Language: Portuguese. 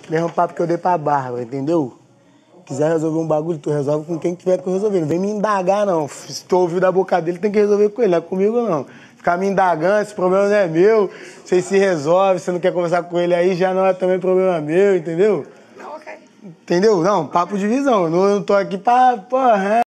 Mesmo papo que eu dei pra Bárbara, entendeu? Quiser resolver um bagulho, tu resolve com quem tiver que resolver. Não vem me indagar, não. Se tu ouviu da boca dele, tem que resolver com ele, não é comigo, não. Ficar me indagando, esse problema não é meu. Você se resolve, você não quer conversar com ele aí, já não é também problema meu, entendeu? Não, ok. Entendeu? Não, papo de visão. Eu não tô aqui pra... Porra,